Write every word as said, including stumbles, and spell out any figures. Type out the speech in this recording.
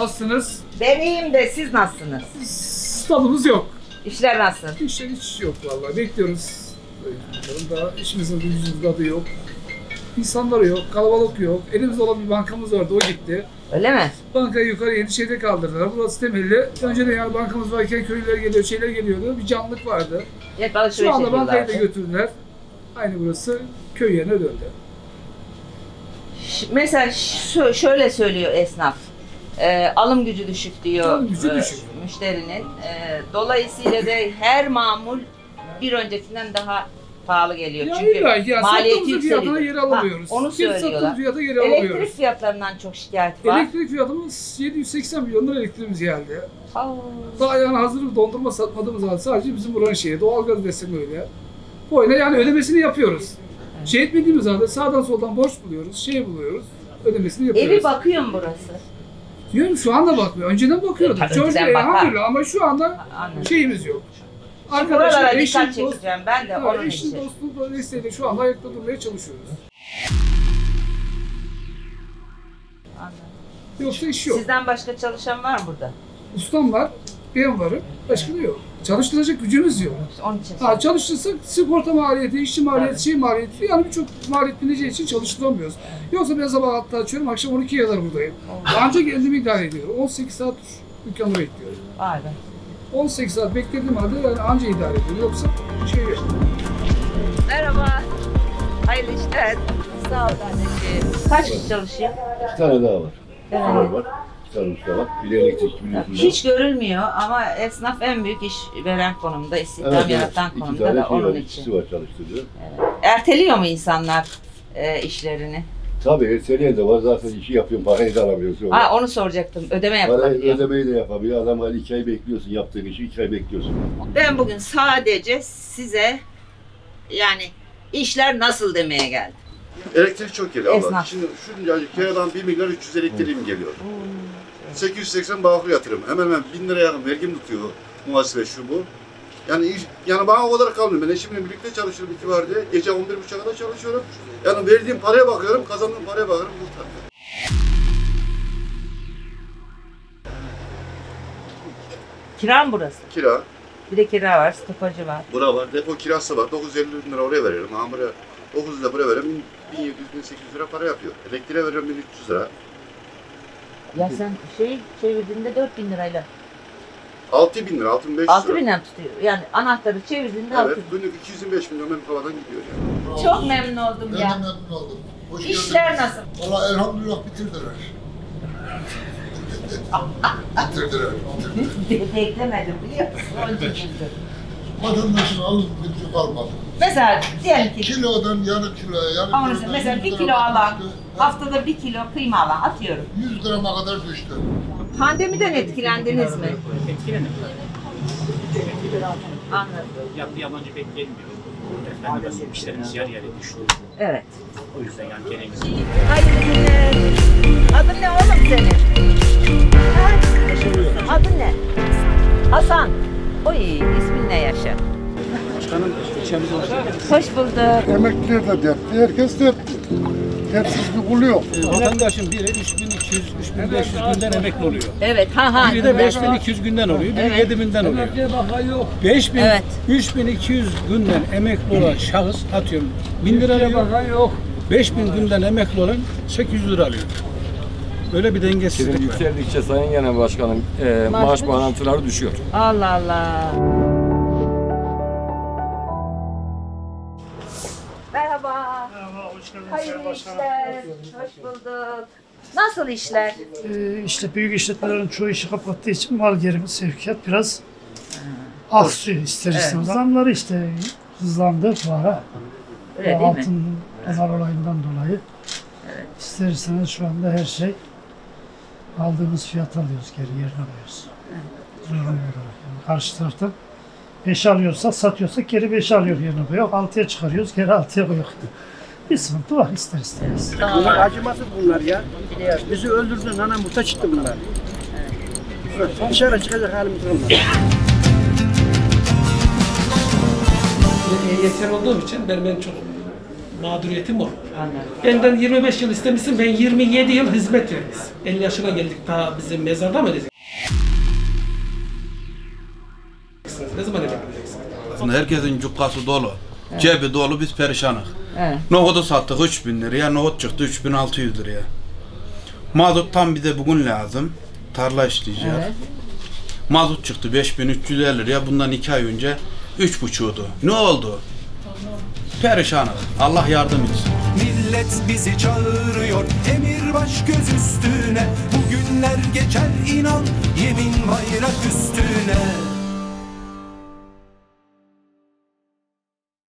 Nasılsınız? Ben iyiyim de siz nasılsınız? Tadımız yok. İşler nasıl? İşler hiç yok vallahi. Bekliyoruz. Daha işimizin yüzümüzün tadı yok. İnsanları yok, kalabalık yok. Elimizde olan bir bankamız vardı, o gitti. Öyle mi? Bankayı yukarı Yeniçeri'de kaldırdılar. Burası temelli. Önceden yani bankamız varken köylüler geliyor, şeyler geliyordu. Bir canlılık vardı. Evet, şu anda bankayı da götürdüler. Aynı burası köy yerine döndü. Mesela şöyle söylüyor esnaf. E, alım gücü düşük diyor. Alım gücü e, düşük. Müşterinin. E, dolayısıyla da her mamul bir öncekinden daha pahalı geliyor. Ya Çünkü illa ki ya, maliyeti fiyatına geri alamıyoruz. Ha, onu Bir söylüyorlar. sattığımız fiyata geri alamıyoruz. Elektrik fiyatlarından çok şikayet var. Elektrik fiyatımız yedi yüz seksen milyon lira elektriğimiz geldi. Aa. Daha yani hazır bir dondurma satmadığımız halde sadece bizim buranın şeyi, doğalgaz desem öyle. Böyle yani ödemesini yapıyoruz. Evet. Şey etmediğimiz halde sağdan soldan borç buluyoruz, şey buluyoruz, ödemesini yapıyoruz. Evi bakıyor mu burası? Diyorum şu anda bakmıyor. Önceden bakıyorduk. E, Çocuk elhamdülillah ama şu anda Anladım. şeyimiz yok. Buralara eşim, dikkat çekeceğim ben de onun eşim, için. dostum desteğiyle şu anda ayakta durmaya çalışıyoruz. Anladım. Yoksa iş yok. Sizden başka çalışan var mı burada? Ustam var, ben varım, başka da yok. Çalıştıracak gücümüz yok. Onun için. Ha, çalıştırsak sigorta maliyeti, işçi maliyeti, evet. şey maliyeti, yani birçok maliyet bineceği için çalıştıramıyoruz. Yoksa ben sabah hatta açıyorum, akşam on ikiye kadar buradayım. Ancak kendimi idare ediyorum. on sekiz saat dükkanı bekliyorum. Vay be. on sekiz saat beklediğim halde yani anca idare ediyorum. Yoksa şey yok. Merhaba. Hayırlı işler. Sağ ol anneciğim. Kaç kişi çalışıyor? İki tane daha var. Evet. Var var. İki tane usta var. Bir elektrik, bir Hiç görülmüyor ama esnaf en büyük iş veren konumda, istihdam evet, yaratan evet. konumda da şey onun var, için. var çalıştırıyor. Evet. Erteliyor mu insanlar e, işlerini? Tabii erteleyen de var. Zaten işi yapıyorum, parayı da alamıyorsun. Ha, onu soracaktım. Ödeme yapılabiliyor. Parayı ödemeyi de yapabiliyor. Adam hani iki ay bekliyorsun, yaptığın işi iki ay bekliyorsun. Ben bugün sadece size yani işler nasıl demeye geldim. Elektrik çok geliyor Esnaf. abla. Şimdi şunca kiradan bir milyar üç yüz elektriğim geliyor. sekiz yüz seksen bağkur yatırım. Hemen hemen bin liraya yakın vergim tutuyor muhasebe şu bu. Yani iş, yani bana o kadar kalmıyor. Ben eşimle birlikte çalışıyorum iki var diye. Gece on bir buçuğa kadar çalışıyorum. Yani verdiğim paraya bakıyorum, kazandığım paraya bakıyorum. Kurtarmıyor. Kira mı burası? Kira, Bir de kira var, stopajı var. bura var, depo kirası var. dokuz yüz elli bin lira oraya veriyorum. Ha buraya dokuz yüz lira buraya veriyorum. bin yedi yüz bin sekiz yüz lira para yapıyor. Elektriğe veriyorum bin üç yüz lira. Ya sen şey çevirdiğinde dört bin lirayla. altı bin lira, altı bin beş yüz lira. altı binden tutuyor. Yani anahtarı çevirdiğinde altı Evet, bin. günlük iki yüz yirmi beş milyon benim havadan gidiyor yani. Çok memnun oldum Ben ya. de memnun oldum. Hoş İşler geldiniz. nasıl? Valla elhamdülillah bitirdiler. bitirdiler. bitirdiler. Beklemedim biliyor musun? Onun için güldüm. Vatandaşın alım gücü kalmadı. Mesela diyelim ki Kilodan yarı kiloya, yarı ama kilodan mesela yüz bir kilo grama alan, düştü. haftada bir kilo kıyma alan atıyorum. yüz grama kadar düştü. Pandemiden etkilendiniz mi? Etkilenir. Anladım. Ya, yabancı beklenmiyor. Efendim işlerimiz yarı yarıya düştü. Evet. O yüzden yani genelimiz. Hayırlı günler. Adın ne oğlum senin? Ha? Adın ne? Hasan. Oy, ismin ne Yaşar? Başkanım ilçemize hoş geldiniz. Hoş bulduk. Emekliler de dertli, herkes dertli. Dertsiz bir kulu yok. Vatandaşın biri üç bin iki yüz üç bin beş yüz günden emekli oluyor. Evet, ha ha. Biri de beş bin iki yüz günden oluyor, biri Evet. yedi binden oluyor. beş bin, Evet. üç bin iki yüz günden emekli olan şahıs atıyorum bin lira alıyor. beş bin günden emekli olan sekiz yüz lira alıyor. Böyle bir dengesizlik var. Yükseldikçe Sayın Genel Başkanım e, Maaş maaş mı bağlantıları düşüyor. Allah Allah. Merhaba. Merhaba, hoş geldiniz. Hayırlı Başkanım. işler. Hoş bulduk. Nasıl işler? Ee, işte büyük işletmelerin çoğu işi kapattığı için mal gerimi sevkiyat biraz aksıyor ister istemez. Evet. Zamları işte hızlandı bu ara. Öyle değil mi? Altın dolar olayından dolayı. Evet. İster istemez şu anda her şey aldığımız fiyat alıyoruz, geri yerine alıyoruz. Zorunlu olarak. Yani karşı taraftan beş alıyorsak, satıyorsak geri beş alıyor yerine koyuyor. altıya çıkarıyoruz, geri altıya koyuyor. Bir sıkıntı var ister istemez. Bunlar acımasız bunlar ya. Bizi öldürdü, nana muhtaç çıktı bunlar. Evet. Dışarı çıkacak halimiz olmadı. Ben E Y T'li olduğum için benim en çok Mağduriyetim o. Anladım. Benden yirmi beş yıl istemişsin, ben yirmi yedi yıl hizmet vermiş. elli yaşına geldik, daha bizim mezarda mı edeceksiniz? Ne zaman edebileceksiniz? Aslında herkesin cukkası dolu, evet. Cebi dolu, biz perişanız. Evet. Nohudu sattık üç bin liraya, nohut çıktı üç bin altı yüz liraya. Mazot tam bize bugün lazım, tarla işleyeceğiz. Evet. Mazot çıktı beş bin üç yüz elli liraya, bundan iki ay önce üç buçuğdu. Ne oldu? Perişanız. Allah yardım etsin. Millet bizi çağırıyor, emir baş göz üstüne. Bugünler geçer inan, yemin bayrak üstüne.